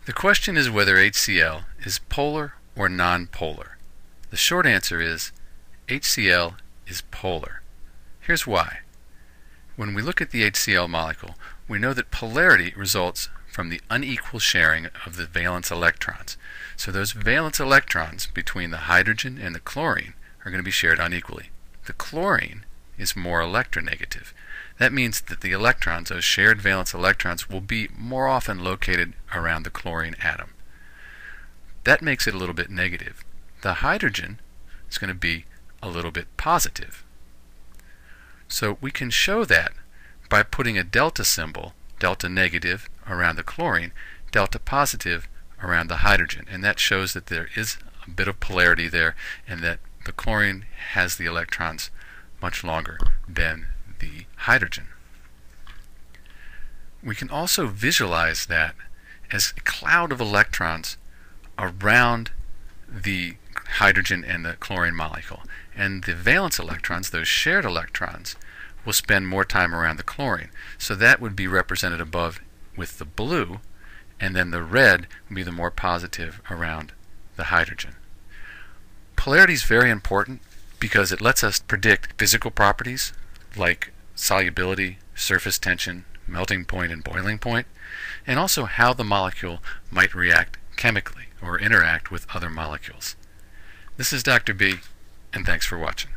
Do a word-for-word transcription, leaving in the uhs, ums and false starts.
The question is whether HCl is polar or nonpolar. The short answer is HCl is polar. Here's why. When we look at the HCl molecule, we know that polarity results from the unequal sharing of the valence electrons. So those valence electrons between the hydrogen and the chlorine are going to be shared unequally. The chlorine is more electronegative. That means that the electrons, those shared valence electrons, will be more often located around the chlorine atom. That makes it a little bit negative. The hydrogen is going to be a little bit positive. So we can show that by putting a delta symbol, delta negative, around the chlorine, delta positive around the hydrogen. And that shows that there is a bit of polarity there and that the chlorine has the electrons much longer than the hydrogen. We can also visualize that as a cloud of electrons around the hydrogen and the chlorine molecule. And the valence electrons, those shared electrons, will spend more time around the chlorine. So that would be represented above with the blue, and then the red would be the more positive around the hydrogen. Polarity is very important because it lets us predict physical properties like solubility, surface tension, melting point, and boiling point, and also how the molecule might react chemically or interact with other molecules. This is Doctor B, and thanks for watching.